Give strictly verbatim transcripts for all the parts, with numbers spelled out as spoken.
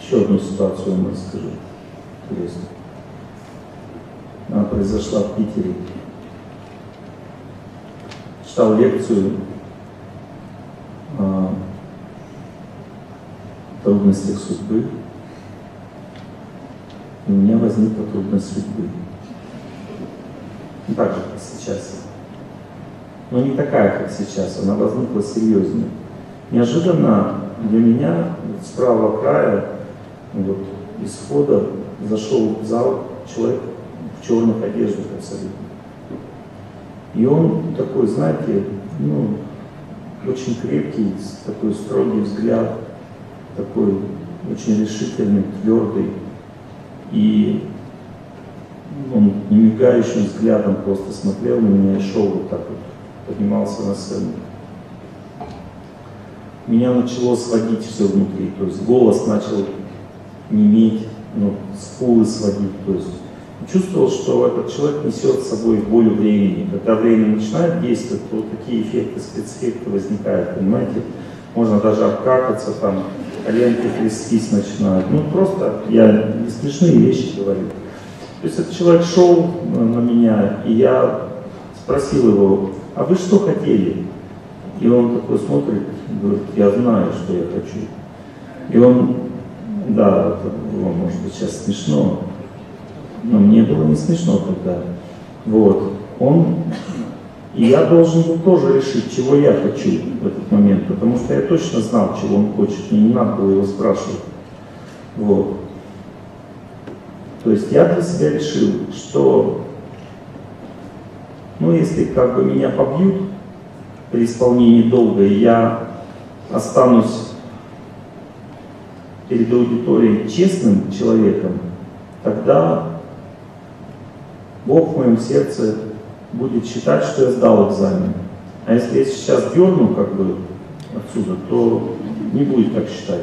Еще одну ситуацию вам расскажу. Интересно. Она произошла в Питере. Читал лекцию о трудностях судьбы. И у меня возникла трудность судьбы. Не так же, как сейчас. Но не такая, как сейчас. Она возникла серьезнее. Неожиданно для меня с правого края, вот, из входа, зашел в зал человек в черных одеждах абсолютно. И он такой, знаете, ну, очень крепкий, такой строгий взгляд, такой очень решительный, твердый. И он немигающим взглядом просто смотрел на меня и шел вот так вот, поднимался на сцену. Меня начало сводить все внутри, то есть голос начал неметь, ну, скулы сводить, то есть чувствовал, что этот человек несет с собой боль времени. Когда время начинает действовать, то вот такие эффекты, спецэффекты возникают, понимаете? Можно даже обкакаться, там, коленки трястись начинают. Ну, просто я не смешные вещи говорю. То есть этот человек шел на меня, и я спросил его: а вы что хотели? И он такой смотрит, говорит: я знаю, что я хочу. И он, да, это было, может быть, сейчас смешно, но мне было не смешно тогда. Вот. Он, и я должен был тоже решить, чего я хочу в этот момент, потому что я точно знал, чего он хочет, мне не надо было его спрашивать. Вот. То есть я для себя решил, что, ну, если как бы меня побьют при исполнении долга, и я останусь перед аудиторией честным человеком, тогда Бог в моем сердце будет считать, что я сдал экзамен. А если я сейчас дерну как бы отсюда, то не будет так считать.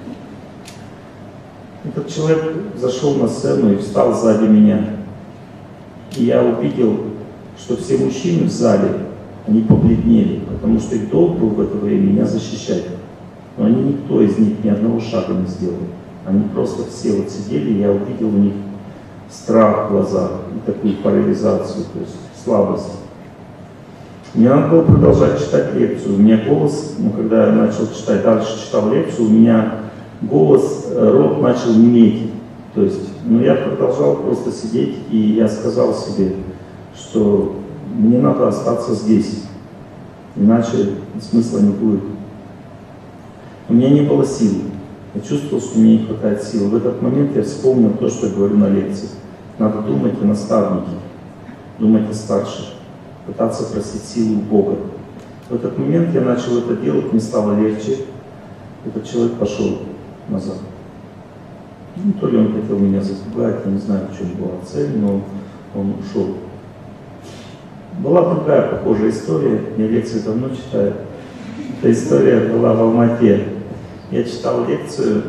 Этот человек зашел на сцену и встал сзади меня. И я увидел, что все мужчины в зале, они побледнели, потому что их долг был в это время меня защищать. Но они, никто из них ни одного шага не сделал. Они просто все вот сидели, и я увидел у них страх в глазах и такую парализацию, то есть слабость. Мне надо было продолжать читать лекцию. У меня голос, ну, когда я начал читать, дальше читал лекцию, у меня голос, рот начал неметь. То есть, ну, я продолжал просто сидеть, и я сказал себе, что мне надо остаться здесь, иначе смысла не будет. У меня не было сил. Я чувствовал, что мне не хватает сил. В этот момент я вспомнил то, что я говорю на лекции. Надо думать о наставнике, думать о старших, пытаться просить силу у Бога. В этот момент я начал это делать, мне стало легче. Этот человек пошел назад. Ну, то ли он хотел меня запугать, я не знаю, в чем была цель, но он ушел. Была другая похожая история, я лекции давно читаю. Эта история была в Алмате. Я читал лекцию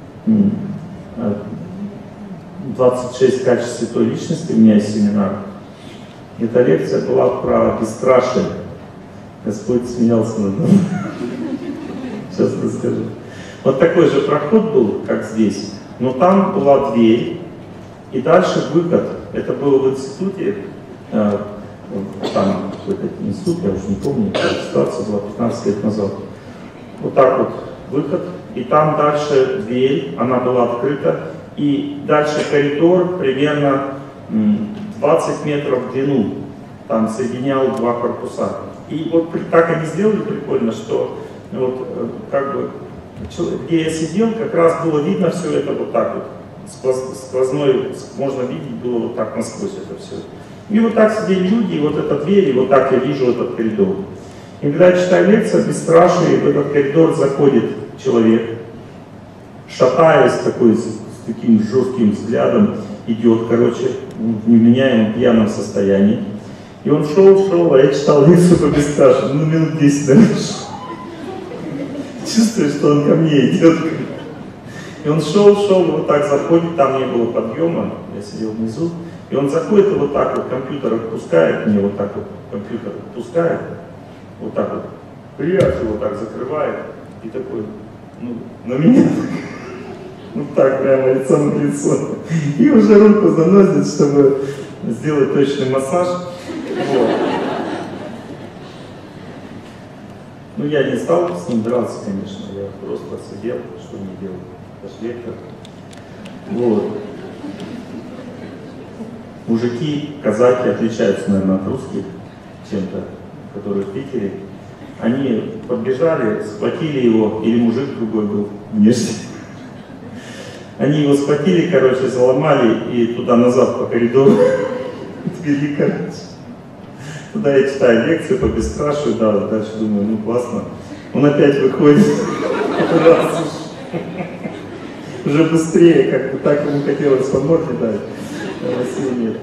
«двадцать шесть качеств святой личности», у меня есть семинар. Эта лекция была про бесстрашие. Господь смеялся над нами. Сейчас расскажу. Вот такой же проход был, как здесь, но там была дверь, и дальше выход. Это было в институте, э, там какой-то институт, я уже не помню, ситуация была пятнадцать лет назад. Вот так вот выход, и там дальше дверь, она была открыта, и дальше коридор примерно двадцать метров в длину, там соединял два корпуса. И вот так они сделали прикольно, что вот как бы, где я сидел, как раз было видно все это вот так вот, сквозной, можно видеть было вот так насквозь это все. И вот так сидели люди, и вот эта дверь, и вот так я вижу этот коридор. И когда я читаю лекцию, бесстрашие, в этот коридор заходит человек, шатаясь такой, с, с таким жестким взглядом, идет, короче, в невменяемом пьяном состоянии. И он шел, шел, а я читал лекцию по бесстрашию, ну минут десять, наверное, чувствую, что он ко мне идет. И он шел, шел, вот так заходит, там не было подъема, я сидел внизу. И он заходит и вот так вот компьютер отпускает, мне вот так вот компьютер отпускает, вот так вот, приятно вот так закрывает, и такой, ну, на меня. Вот так прямо лицом к лицу. И уже руку заносит, чтобы сделать точный массаж. Вот. Ну, я не стал с ним драться, конечно, я просто сидел, что не делал. Это ж лектор. Вот. Мужики, казаки отличаются, наверное, от русских чем-то, которые в Питере. Они подбежали, схватили его, или мужик другой был внешне. Они его схватили, короче, заломали и туда-назад по коридору отвели, короче. Туда я читаю лекцию по бесстрашию, да, дальше думаю, ну классно. Он опять выходит, раз уже быстрее, как-то так ему хотелось по морде дать, а сил нет.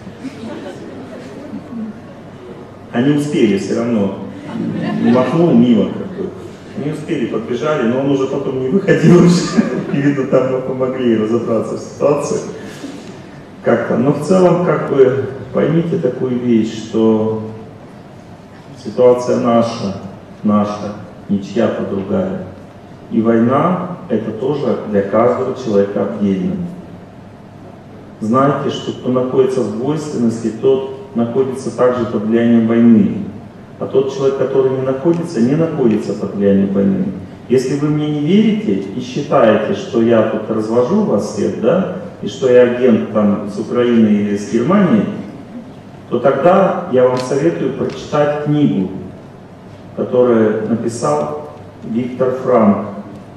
Они успели все равно, махнул мимо как бы. Они успели, подбежали, но он уже потом не выходил уже. И видно, там мы помогли разобраться в ситуации. Как-то. Но в целом, как бы, поймите такую вещь, что ситуация наша, наша, не чья-то другая. И война — это тоже для каждого человека отдельно. Знайте, что кто находится в двойственности, тот находится также под влиянием войны. А тот человек, который не находится, не находится под влиянием войны. Если вы мне не верите и считаете, что я тут развожу вас всех, да, и что я агент там с Украины или с Германии, то тогда я вам советую прочитать книгу, которую написал Виктор Франк.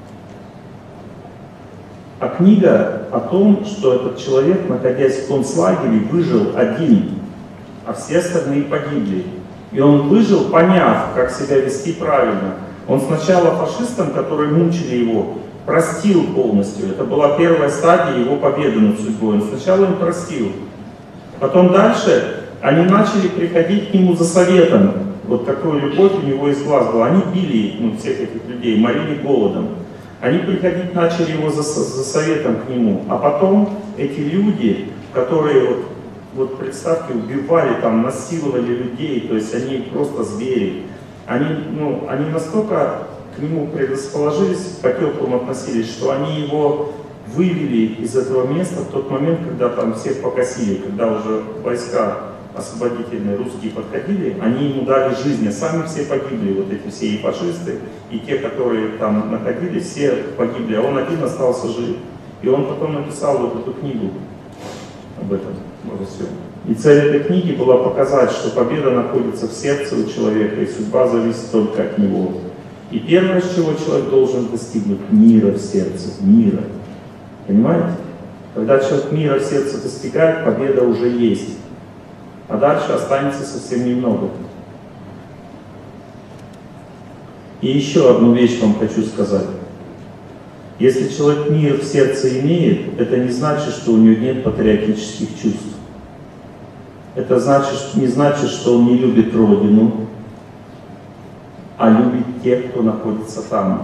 А книга о том, что этот человек, находясь в концлагере, выжил один, а все остальные погибли. И он выжил, поняв, как себя вести правильно. Он сначала фашистам, которые мучили его, простил полностью. Это была первая стадия его победы над судьбой. Он сначала им простил. Потом дальше они начали приходить к нему за советом. Вот какую любовь у него из глаз была. Они били, ну, всех этих людей, морили голодом. Они приходить начали его за, за советом к нему. А потом эти люди, которые, вот, вот представьте, убивали, там, насиловали людей, то есть они просто звери. Они, ну, они настолько к нему предрасположились, по-теплому относились, что они его вывели из этого места в тот момент, когда там всех покосили, когда уже войска освободительные русские подходили, они ему дали жизнь, а сами все погибли, вот эти все и фашисты, и те, которые там находились, все погибли, а он один остался жив. И он потом написал вот эту книгу об этом, обо всем. И цель этой книги была показать, что победа находится в сердце у человека, и судьба зависит только от него. И первое, с чего человек должен достигнуть, мира в сердце, мира. Понимаете? Когда человек мира в сердце достигает, победа уже есть. А дальше останется совсем немного. И еще одну вещь вам хочу сказать. Если человек мир в сердце имеет, это не значит, что у него нет патриотических чувств. Это значит, не значит, что он не любит Родину, а любит тех, кто находится там.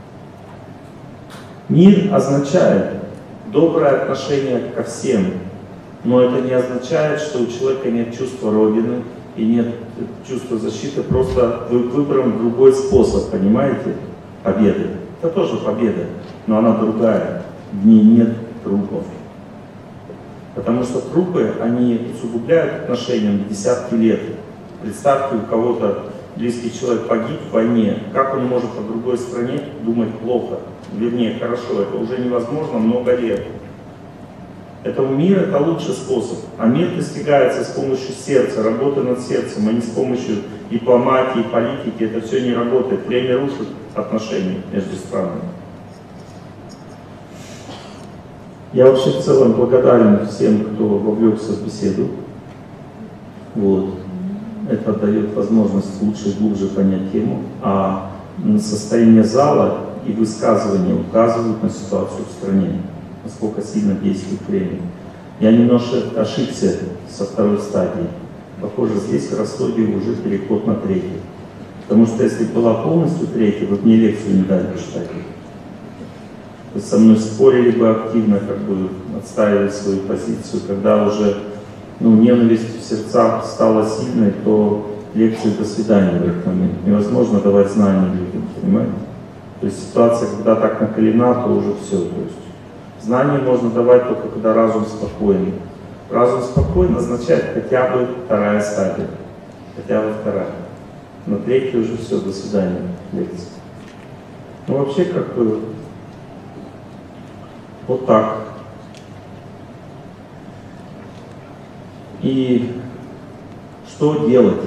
Мир означает доброе отношение ко всем, но это не означает, что у человека нет чувства Родины и нет чувства защиты, просто выбран другой способ, понимаете, победы. Это тоже победа, но она другая, в ней нет трупов. Потому что трупы, они усугубляют отношения на десятки лет. Представьте, у кого-то близкий человек погиб в войне, как он может о другой стране думать плохо? Вернее, хорошо, это уже невозможно много лет. Поэтому мир — это лучший способ. А мир достигается с помощью сердца, работы над сердцем, а не с помощью дипломатии, политики. Это все не работает. Время рушит отношения между странами. Я вообще в целом благодарен всем, кто вовлекся в беседу. Вот. Это дает возможность лучше и глубже понять тему. А состояние зала и высказывания указывают на ситуацию в стране, насколько сильно действует время. Я немножко ошибся со второй стадии. Похоже, здесь в Ростове уже переход на третий. Потому что если была полностью третья, вы мне лекцию не дали читать. То есть со мной спорили бы активно, как бы отстаивали свою позицию. Когда уже, ну, ненависть в сердцах стала сильной, то лекции до свидания в этот момент. Невозможно давать знания людям, понимаете? То есть ситуация, когда так накалена, то уже все. То есть Знания можно давать только когда разум спокойный. Разум спокойный означает хотя бы вторая стадия. Хотя бы вторая. На третьей уже все, до свидания, лекция. Ну вообще как бы вот так. И что делать?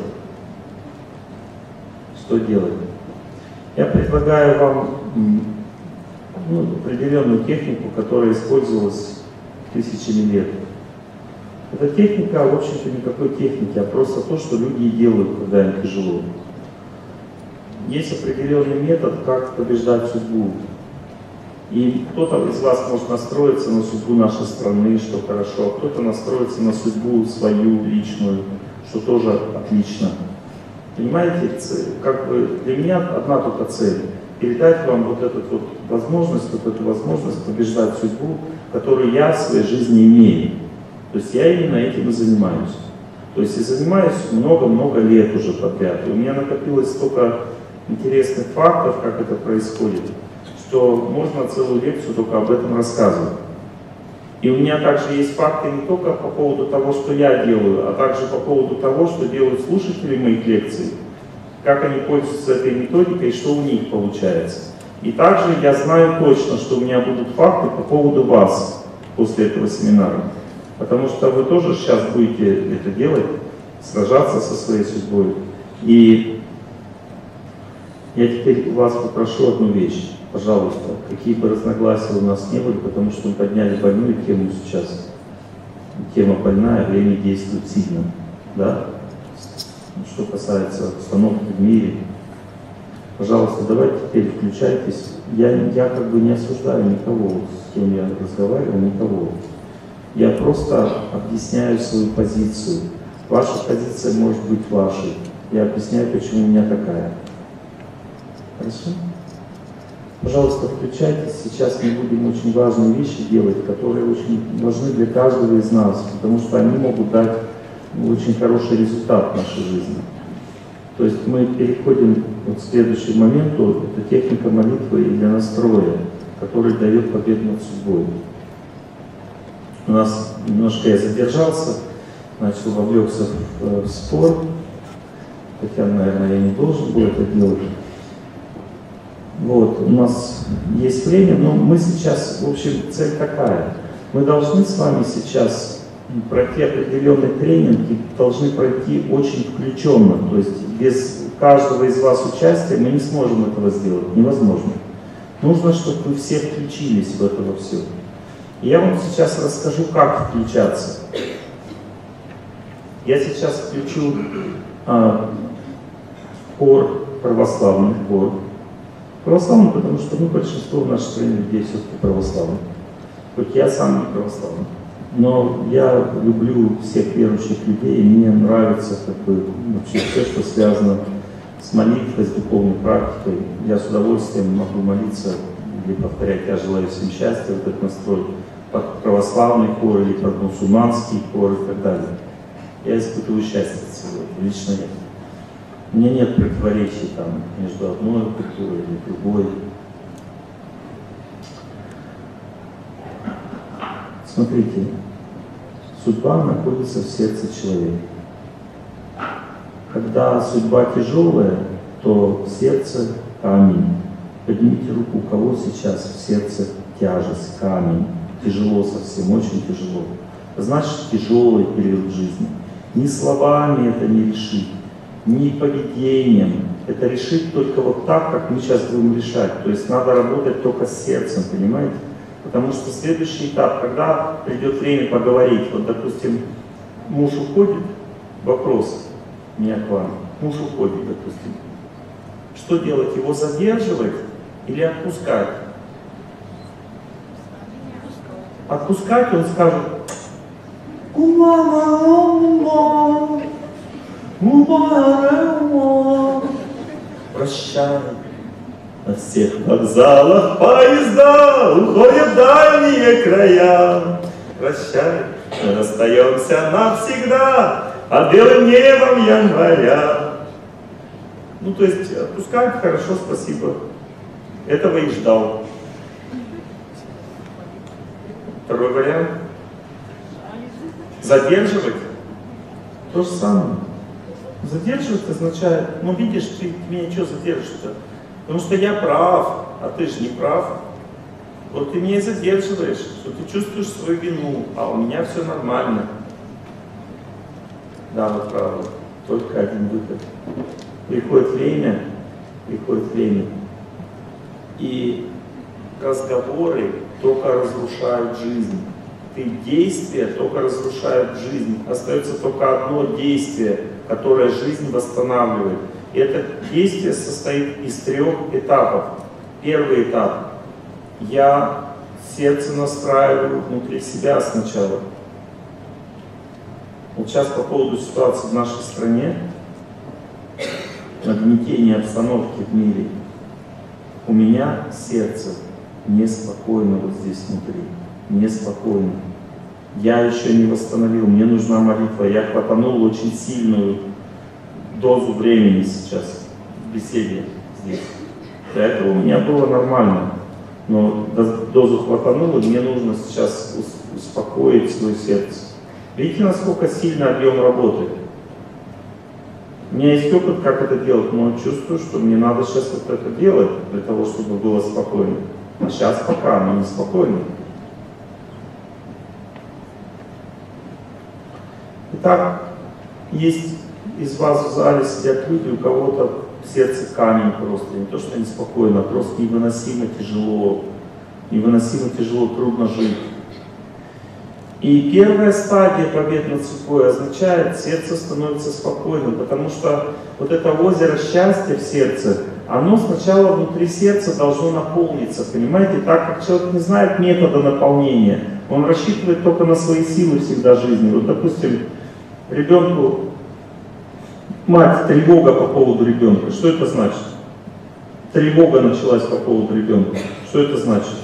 Что делать? Я предлагаю вам ну, определенную технику, которая использовалась тысячами лет. Эта техника, в общем-то, никакой техники, а просто то, что люди делают, когда им тяжело. Есть определенный метод, как побеждать судьбу. И кто-то из вас может настроиться на судьбу нашей страны, что хорошо, а кто-то настроится на судьбу свою личную, что тоже отлично. Понимаете, как бы для меня одна только цель — передать вам вот эту вот возможность, вот эту возможность побеждать судьбу, которую я в своей жизни имею. То есть я именно этим и занимаюсь. То есть и занимаюсь много-много лет уже подряд. И у меня накопилось столько интересных фактов, как это происходит, что можно целую лекцию только об этом рассказывать. И у меня также есть факты не только по поводу того, что я делаю, а также по поводу того, что делают слушатели моих лекций, как они пользуются этой методикой и что у них получается. И также я знаю точно, что у меня будут факты по поводу вас после этого семинара. Потому что вы тоже сейчас будете это делать, сражаться со своей судьбой. И я теперь вас попрошу одну вещь. Пожалуйста, какие бы разногласия у нас не были, потому что мы подняли больную тему сейчас. Тема больная, время действует сильно. Да? Что касается обстановки в мире. Пожалуйста, давайте теперь включайтесь. Я, я как бы не осуждаю никого, с кем я разговаривал, никого. Я просто объясняю свою позицию. Ваша позиция может быть вашей. Я объясняю, почему у меня такая. Хорошо? Пожалуйста, включайтесь. Сейчас мы будем очень важные вещи делать, которые очень важны для каждого из нас, потому что они могут дать очень хороший результат в нашей жизни. То есть мы переходим вот к следующему моменту. Это техника молитвы для настроя, который дает победу над судьбой. У нас немножко я задержался, начал вовлекся в, в спор, хотя, наверное, я не должен был это делать. Вот, у нас есть время, но мы сейчас, в общем, цель такая. Мы должны с вами сейчас пройти определенный тренинг и должны пройти очень включенно. То есть без каждого из вас участия мы не сможем этого сделать, невозможно. Нужно, чтобы вы все включились в это во все. И я вам сейчас расскажу, как включаться. Я сейчас включу а, хор, православный хор. Православный, потому что ну, большинство в нашей стране людей все-таки православных. Хоть я сам не православный. Но я люблю всех верующих людей, и мне нравится как бы, вообще все, что связано с молитвой, с духовной практикой. Я с удовольствием могу молиться или повторять «Я желаю всем счастья», вот этот настрой, под православный хор или под мусульманский хор и так далее. Я испытываю счастье от всего, лично я. У меня нет противоречий там между одной культурой или другой. Смотрите, судьба находится в сердце человека. Когда судьба тяжелая, то в сердце камень. Поднимите руку, у кого сейчас в сердце тяжесть, камень. Тяжело совсем, очень тяжело. Значит, тяжелый период жизни. Ни словами это не решить, ни поведением. Это решить только вот так, как мы сейчас будем решать. То есть надо работать только с сердцем, понимаете? Потому что следующий этап, когда придет время поговорить, вот, допустим, муж уходит, вопрос у меня к вам, муж уходит, допустим. Что делать? Его задерживать или отпускать? Отпускать, он скажет: прощай. На всех вокзалах поезда уходят в дальние края. Прощай, мы расстаемся навсегда под белым небом января. Ну, то есть, отпускать, хорошо, спасибо. Этого и ждал. Второй вариант. Задерживать. То же самое. Задерживать означает, ну видишь, ты меня что задержишь-то? Потому что я прав, а ты же не прав. Вот ты меня и задерживаешь, что ты чувствуешь свою вину, а у меня все нормально. Да, вы правы. Только один выход. Приходит время, приходит время. И разговоры только разрушают жизнь. Ты действия только разрушают жизнь. Остается только одно действие, которое жизнь восстанавливает. И это действие состоит из трех этапов. Первый этап. Я сердце настраиваю внутри себя сначала. Вот сейчас по поводу ситуации в нашей стране, нагнетения обстановки в мире, у меня сердце неспокойно вот здесь внутри, неспокойно. Я еще не восстановил, мне нужна молитва, я хватанул очень сильную дозу времени сейчас в беседе здесь. До этого у меня было нормально, но дозу хватануло, мне нужно сейчас успокоить свое сердце. Видите, насколько сильно объем работы? У меня есть опыт, как это делать, но чувствую, что мне надо сейчас вот это делать, для того, чтобы было спокойно. А сейчас пока оно не спокойно. Итак, есть из вас в зале сидят люди, у кого-то в сердце камень просто. Не то, что неспокойно, а просто невыносимо тяжело. Невыносимо тяжело, трудно жить. И первая стадия побед над судьбой означает, сердце становится спокойным, потому что вот это озеро счастья в сердце, оно сначала внутри сердца должно наполниться, понимаете? Так как человек не знает метода наполнения, он рассчитывает только на свои силы всегда жизни. Вот, допустим, ребенку, мать, тревога по поводу ребенка, что это значит? Тревога началась по поводу ребенка, что это значит?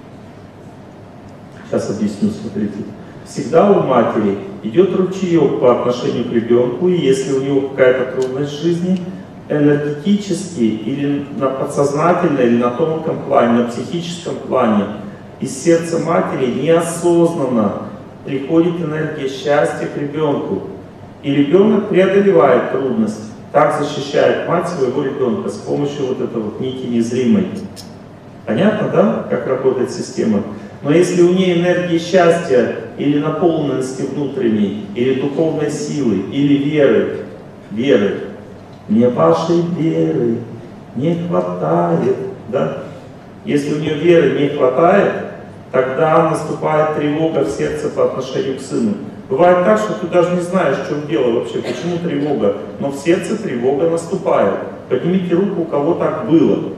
Сейчас объясню, смотрите. Всегда у матери идет ручеек по отношению к ребенку, и если у него какая-то трудность в жизни, энергетически или на подсознательном, или на тонком плане, на психическом плане, из сердца матери неосознанно приходит энергия счастья к ребенку. И ребенок преодолевает трудность. Так защищает мать своего ребенка с помощью вот этой вот нити незримой. Понятно, да, как работает система? Но если у нее энергии счастья или наполненности внутренней, или духовной силы, или веры, веры, мне вашей веры не хватает, да? Если у нее веры не хватает, тогда наступает тревога в сердце по отношению к сыну. Бывает так, что ты даже не знаешь, в чем дело вообще, почему тревога, но в сердце тревога наступает. Поднимите руку, у кого так было.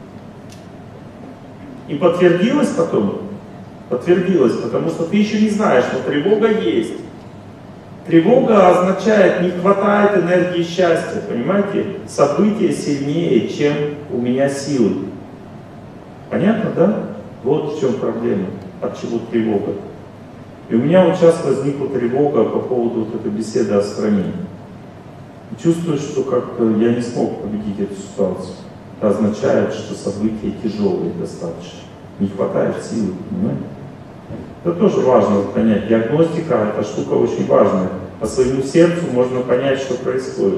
И подтвердилось потом? Подтвердилось, потому что ты еще не знаешь, но тревога есть. Тревога означает, не хватает энергии счастья, понимаете? События сильнее, чем у меня силы. Понятно, да? Вот в чем проблема, от чего тревога. И у меня вот сейчас возникла тревога по поводу вот этой беседы о стране. И чувствую, что как-то я не смог победить эту ситуацию. Это означает, что события тяжелые достаточно. Не хватает силы, понимаете? Это тоже важно понять. Диагностика — это штука очень важная. По своему сердцу можно понять, что происходит.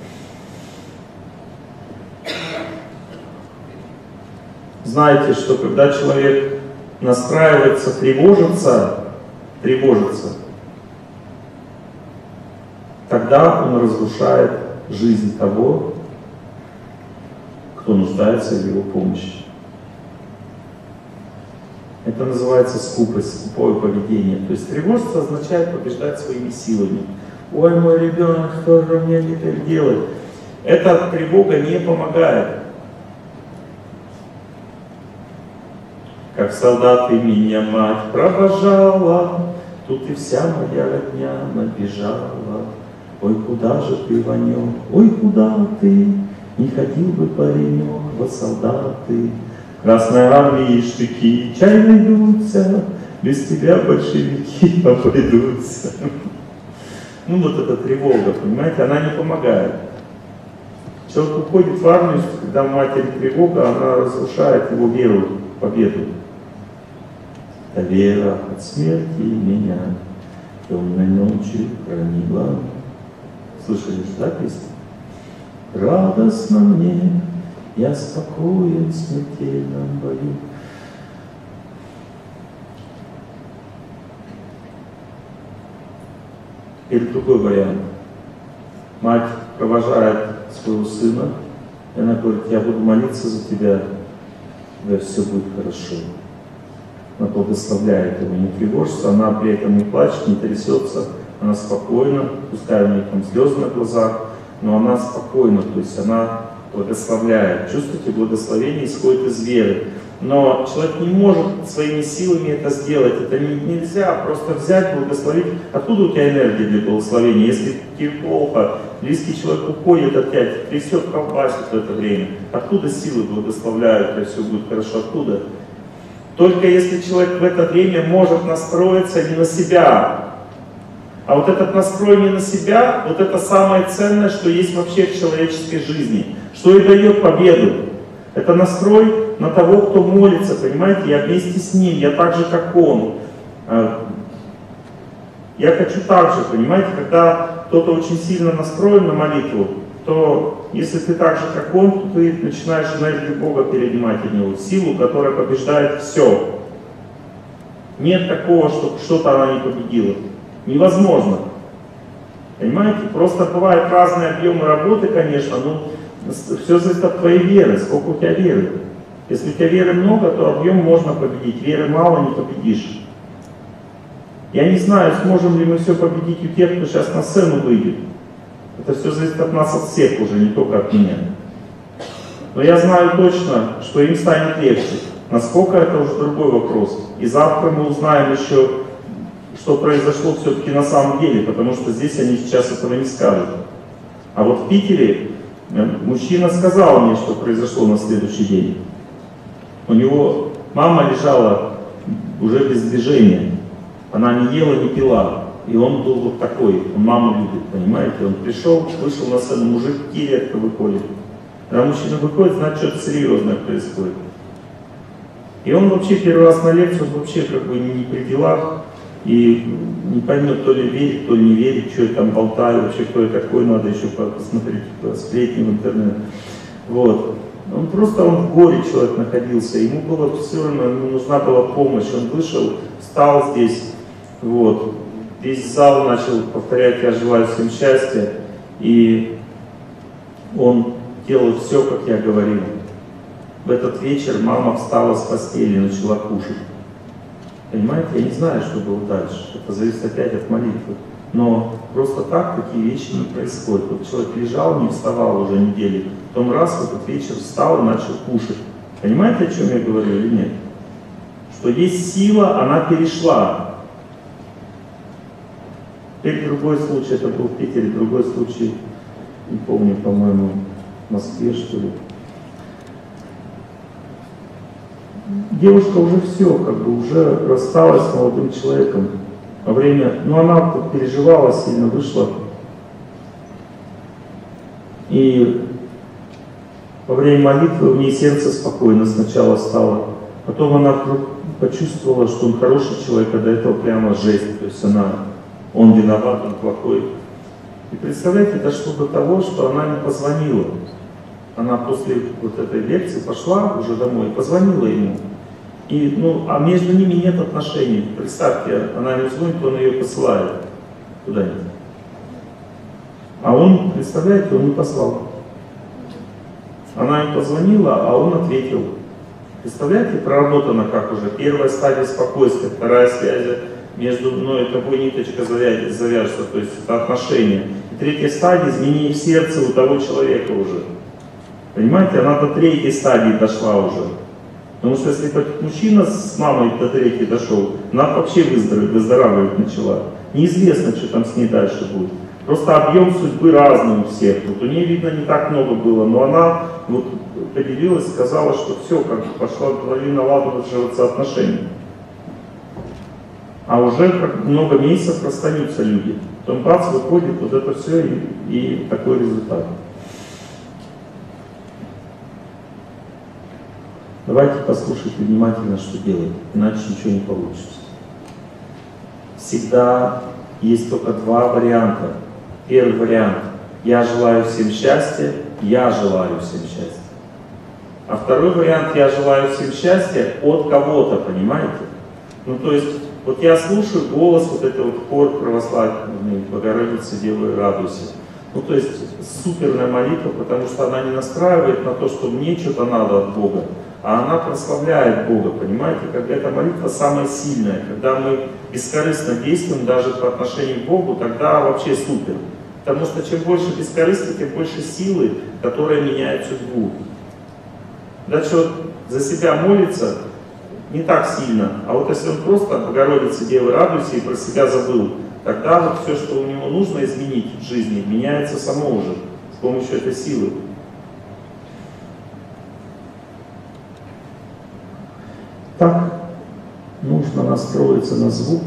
Знаете, что когда человек настраивается тревожиться, тревожиться, тогда он разрушает жизнь того, кто нуждается в его помощи. Это называется скупость, скупое поведение. То есть тревожиться означает побеждать своими силами. Ой, мой ребенок, что же мне теперь делать? Эта тревога не помогает. Как солдаты меня мать провожала, тут и вся моя родня набежала. Ой, куда же ты, Ванек, ой, куда ты? Не ходил бы паренек во солдаты. Красной армии штыки чай найдутся, без тебя большевики обойдутся. Ну вот эта тревога, понимаете, она не помогает. Человек уходит в армию, когда у матери тревога, она разрушает его веру в победу. эта вера от смерти меня темной ночью хранила. Слышали же, да, песню? Радостно мне, я спокоен в смертельном бою. Или другой вариант. Мать провожает своего сына, и она говорит: я буду молиться за тебя, да все будет хорошо. Она благословляет его, не тревожится, она при этом не плачет, не трясется, она спокойна, пускай у нее там слезы на глазах, но она спокойна, то есть она благословляет. Чувствуете, благословение исходит из веры. Но человек не может своими силами это сделать. Это не, нельзя просто взять, благословить. Откуда у тебя энергия для благословения? Если тебе плохо, близкий человек уходит от тебя, трясет, колбасит в это время. Откуда силы благословляют, и все будет хорошо? Откуда? Только если человек в это время может настроиться не на себя. А вот этот настрой не на себя, вот это самое ценное, что есть вообще в человеческой жизни. Что и дает победу. Это настрой на того, кто молится, понимаете? Я вместе с ним, я так же, как он. Я хочу так же, понимаете? Когда кто-то очень сильно настроен на молитву, то если ты так же, как он, то ты начинаешь энергию Бога перенимать от него, силу, которая побеждает все. Нет такого, что что-то она не победила. Невозможно. Понимаете? Просто бывают разные объемы работы, конечно, но все зависит от твоей веры, сколько у тебя веры. Если у тебя веры много, то объем можно победить, веры мало, не победишь. Я не знаю, сможем ли мы все победить у тех, кто сейчас на сцену выйдет. Это все зависит от нас, от всех уже, не только от меня. Но я знаю точно, что им станет легче. Насколько, это уже другой вопрос. И завтра мы узнаем еще, что произошло все-таки на самом деле, потому что здесь они сейчас этого не скажут. А вот в Питере мужчина сказал мне, что произошло на следующий день. У него мама лежала уже без движения. Она не ела, не пила. И он был вот такой, он маму любит, понимаете? Он пришел, вышел на сцену, мужики редко выходят. Когда мужчина выходит, значит, что-то серьезное происходит. И он вообще первый раз на лекцию, он вообще как бы не при делах. И не поймет, то ли верит, то ли не верит, что я там болтаю, вообще кто я такой, надо еще посмотреть сплетни в интернет. Вот. Он просто, он в горе человек находился, ему было все равно, ему нужна была помощь. Он вышел, встал здесь, вот, весь зал начал повторять: я желаю всем счастья. И он делал все, как я говорил. В этот вечер мама встала с постели и начала кушать. Понимаете, я не знаю, что было дальше. Это зависит опять от молитвы. Но просто так такие вещи не происходят. Вот человек лежал, не вставал уже недели, потом раз в этот вечер встал и начал кушать. Понимаете, о чем я говорю или нет? Что есть сила, она перешла. Теперь другой случай, это был в Питере, другой случай, не помню, по-моему, в Москве, что ли. Девушка уже все, как бы уже рассталась с молодым человеком во время, ну она переживала сильно, вышла. И во время молитвы у нее сердце спокойно сначала стало. Потом она вдруг почувствовала, что он хороший человек, а до этого прямо жесть. То есть она, он виноват, он плохой. И представляете, дошло до того, что она не позвонила. Она после вот этой лекции пошла уже домой и позвонила ему. И, ну, а между ними нет отношений. Представьте, она ему звонит, он ее посылает куда-нибудь. А он, представляете, он не послал. Она ему позвонила, а он ответил. Представляете, проработано как уже. Первая стадия спокойствия, вторая связь между мной и тобой, ниточка завяжется, то есть это отношения. И третья стадия изменение в сердце у того человека уже. Понимаете, она до третьей стадии дошла уже. Потому что если этот мужчина с мамой до третьей дошел, она вообще выздоровеет, выздоравливать начала. Неизвестно, что там с ней дальше будет. Просто объем судьбы разный у всех. Вот у нее, видно, не так много было, но она вот поделилась, сказала, что все, как пошла половина налаживаться отношений. А уже как много месяцев расстаются люди. Потом бац, выходит вот это все и, и такой результат. Давайте Давайте послушайте внимательно, что делать, иначе ничего не получится. Всегда есть только два варианта. Первый вариант – я желаю всем счастья, я желаю всем счастья. А второй вариант – я желаю всем счастья от кого-то, понимаете? Ну то есть, вот я слушаю голос, вот это вот хор православный, Богородица, Дева, радуйся. Ну то есть, суперная молитва, потому что она не настраивает на то, что мне что-то надо от Бога, а она прославляет Бога, понимаете? Когда эта молитва самая сильная, когда мы бескорыстно действуем даже по отношению к Богу, тогда вообще супер. Потому что чем больше бескорыстия, тем больше силы, которая меняет судьбу. Дальше вот за себя молится не так сильно, а вот если он просто Богородица, Дева, радуйся и про себя забыл, тогда вот все, что у него нужно изменить в жизни, меняется само уже с помощью этой силы. Так, нужно настроиться на звук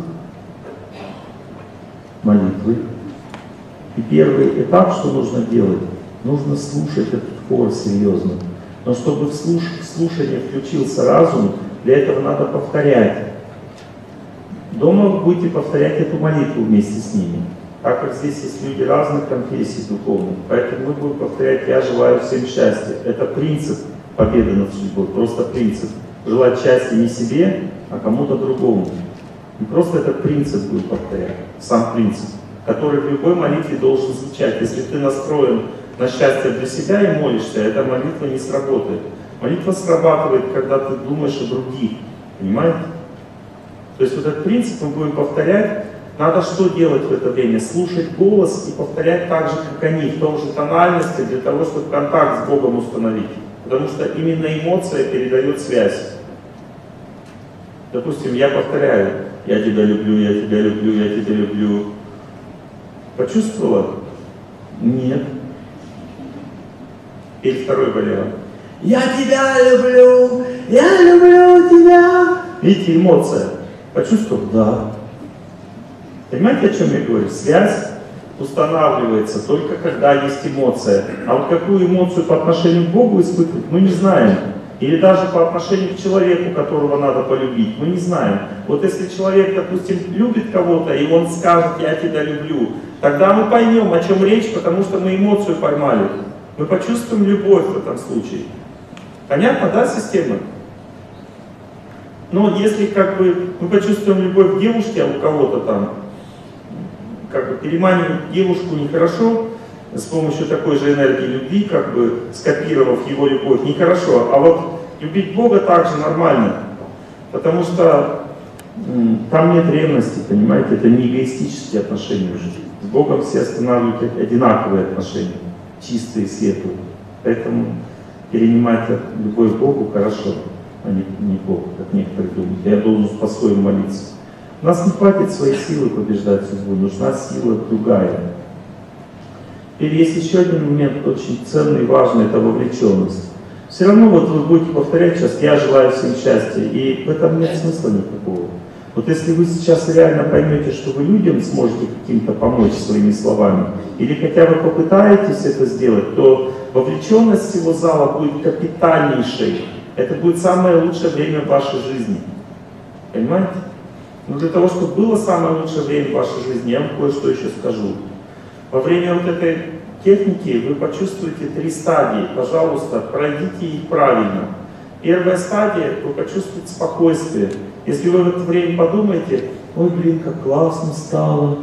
молитвы. И первый этап, что нужно делать, нужно слушать этот хор серьезно. Но чтобы в слуш... слушание включился разум, для этого надо повторять. Дома вы будете повторять эту молитву вместе с ними, так как здесь есть люди разных конфессий духовных. Поэтому мы будем повторять «Я желаю всем счастья». Это принцип победы над судьбой, просто принцип. Желать счастья не себе, а кому-то другому. И просто этот принцип будет повторять, сам принцип, который в любой молитве должен звучать. Если ты настроен на счастье для себя и молишься, эта молитва не сработает. Молитва срабатывает, когда ты думаешь о других, понимаете? То есть вот этот принцип мы будем повторять. Надо что делать в это время? Слушать голос и повторять так же, как они, в том же тональности, для того, чтобы контакт с Богом установить. Потому что именно эмоция передает связь. Допустим, я повторяю: «Я тебя люблю, я тебя люблю, я тебя люблю». Почувствовала? Нет. Теперь второй вариант. «Я тебя люблю, я люблю тебя». Видите, эмоция. Почувствовал? Да. Понимаете, о чем я говорю? Связь устанавливается только когда есть эмоция. А вот какую эмоцию по отношению к Богу испытывать, мы не знаем. Или даже по отношению к человеку, которого надо полюбить, мы не знаем. Вот если человек, допустим, любит кого-то, и он скажет «я тебя люблю», тогда мы поймем, о чем речь, потому что мы эмоцию поймали. Мы почувствуем любовь в этом случае. Понятно, да, система? Но если как бы мы почувствуем любовь к девушке, а у кого-то там как бы переманивать девушку нехорошо, с помощью такой же энергии любви, как бы скопировав его любовь, нехорошо. А вот любить Бога также нормально, потому что м, там нет ревности, понимаете, это не эгоистические отношения уже. С Богом все устанавливают одинаковые отношения, чистые, светлые. Поэтому перенимать любовь к Богу хорошо, а не, не Бог, как некоторые думают. Я должен по-своему молиться. У нас не хватит своей силы побеждать судьбу, нужна сила другая. Теперь есть еще один момент, очень ценный и важный, это вовлеченность. Все равно вот вы будете повторять сейчас «я желаю всем счастья», и в этом нет смысла никакого. Вот если вы сейчас реально поймете, что вы людям сможете каким-то помочь своими словами, или хотя бы попытаетесь это сделать, то вовлеченность всего зала будет капитальнейшей. Это будет самое лучшее время в вашей жизни. Понимаете? Но для того, чтобы было самое лучшее время в вашей жизни, я вам кое-что еще скажу. Во время вот этой техники вы почувствуете три стадии. Пожалуйста, пройдите их правильно. Первая стадия, вы почувствуете спокойствие. Если вы в это время подумаете: ой, блин, как классно стало.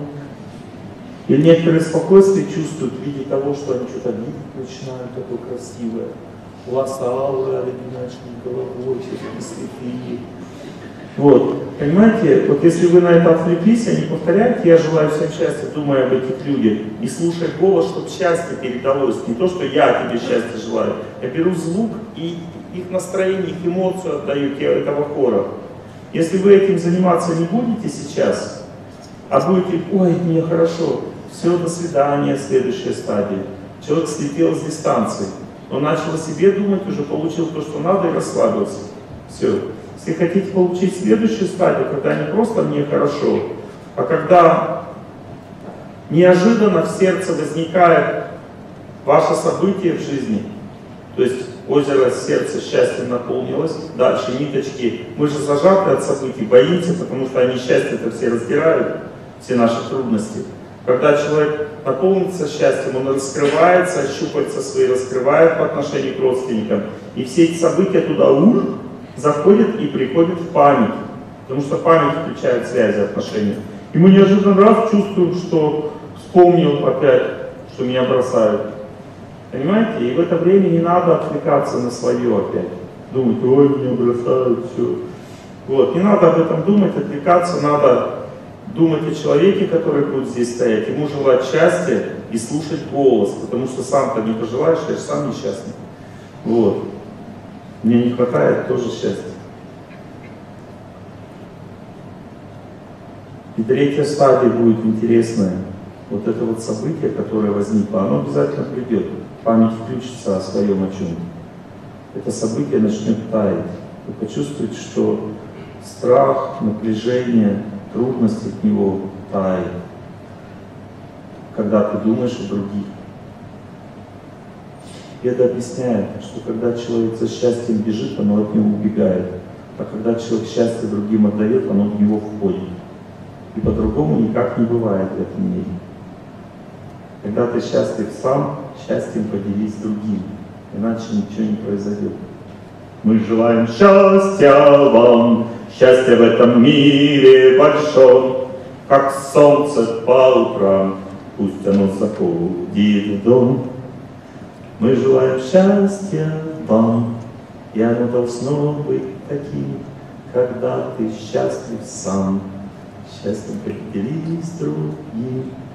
И некоторые спокойствие чувствуют в виде того, что они что-то видеть начинают, такое красивое. У вас аура, иначе головой, все такие слепые. Вот, понимаете, вот если вы на это отвлеклись, а не повторяете «я желаю всем счастья», думая об этих людях, и слушая голос, чтобы счастье передалось, не то, что я тебе счастья желаю, я беру звук и их настроение, их эмоцию отдаю этого хора. Если вы этим заниматься не будете сейчас, а будете «ой, мне хорошо», все, до свидания, следующая стадия. Человек слетел с дистанции, он начал о себе думать, уже получил то, что надо, и расслабился. Все. Если хотите получить следующую стадию, когда не просто «мне хорошо», а когда неожиданно в сердце возникает ваше событие в жизни, то есть озеро сердца счастьем наполнилось, дальше ниточки, мы же зажаты от событий, боимся, потому что они счастье-то все раздирают, все наши трудности. Когда человек наполнится счастьем, он раскрывается, щупальца свои раскрывает по отношению к родственникам, и все эти события туда уж заходят и приходят в память, потому что память включает связи, отношения. И мы неожиданно раз чувствуем, что вспомнил опять, что меня бросают. Понимаете? И в это время не надо отвлекаться на свое опять. Думать, ой, меня бросают, все. Вот. Не надо об этом думать, отвлекаться, надо думать о человеке, который будет здесь стоять, ему желать счастья и слушать голос, потому что сам-то не пожелаешь, я же сам несчастный. Вот. Мне не хватает тоже счастья. И третья стадия будет интересная. Вот это вот событие, которое возникло, оно обязательно придет. Память включится о своем о чем-то. Это событие начнет таять. Вы почувствуете, что страх, напряжение, трудность от него тает, когда ты думаешь о других. Это объясняет, что когда человек за счастьем бежит, оно от него убегает. А когда человек счастье другим отдает, оно в него входит. И по-другому никак не бывает в этом мире. Когда ты счастлив сам, счастьем поделись с другим, иначе ничего не произойдет. Мы желаем счастья вам, счастья в этом мире большом, как солнце по утрам, пусть оно заходит в дом. Мы желаем счастья вам, и оно должно быть таким, когда ты счастлив сам, счастьем поделись с другим.